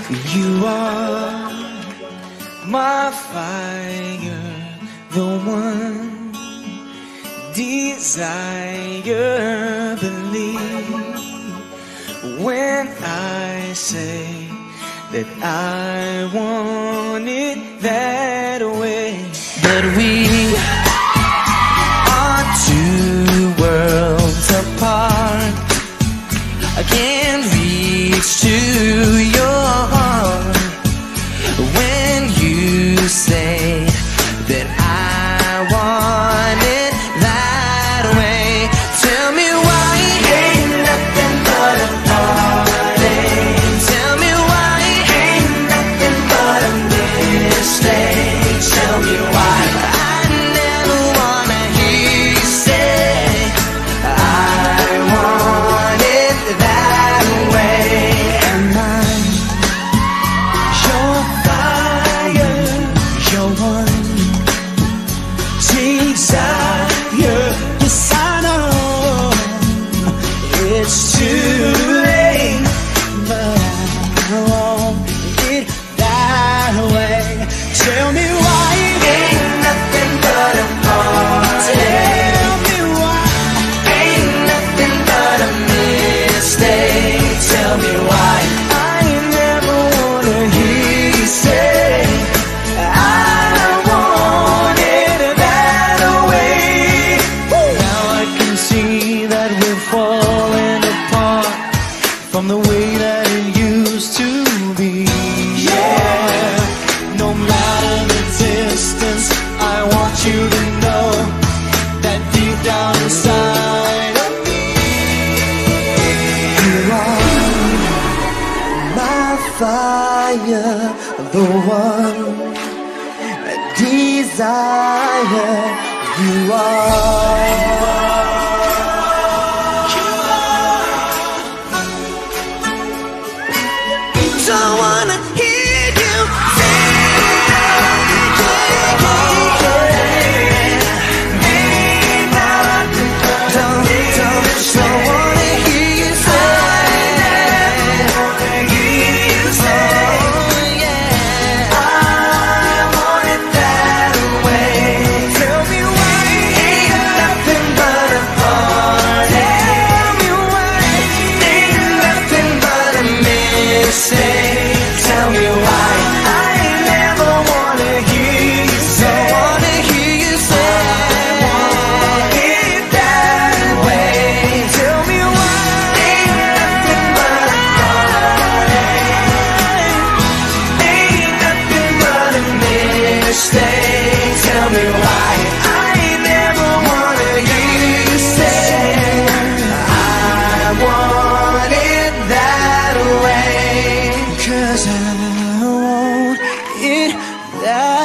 You are my fire, the one desire. Believe when I say that I want it that way. But we are two worlds apart. I can't reach to your heart when you say that I want it that way. Tell me why ain't nothing but a party. Tell me why ain't nothing but a mistake. Tell me why I never wanna hear you say I want it that way. Am I your fire, your one desire? Yes, I know it's too late, but I want it that way. Tell me why ain't nothing but a party. Tell me why ain't nothing but a mistake. Tell me why I never wanna hear you say I want it that way. Now I can see that we're falling apart from the way that it used to be. Yeah, no matter the distance, I want you to know that deep down inside of me, you are my fire, the one desire. You are. Don't wanna hear you say don't wanna hear you say yeah, I want it that way. Tell me why ain't nothing but a party. Tell me why ain't nothing but a mistake. Tell me why I never wanna hear you say. Don't wanna hear you say I want it that way. Tell me why ain't nothing but a party. Ain't nothing but a mistake. Tell me why I never wanna hear you say I want it that way. 'Cause I want it that